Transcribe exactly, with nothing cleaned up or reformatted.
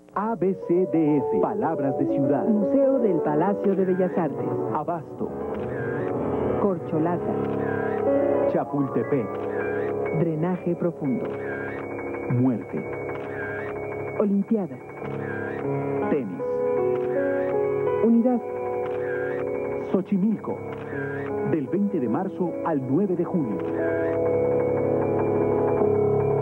A B C D F, Palabras de Ciudad. Museo del Palacio de Bellas Artes. Abasto. Corcholata. Chapultepec. Drenaje profundo. Muerte. Olimpiada. Tenis. Unidad. Xochimilco. Del veinte de marzo al nueve de junio.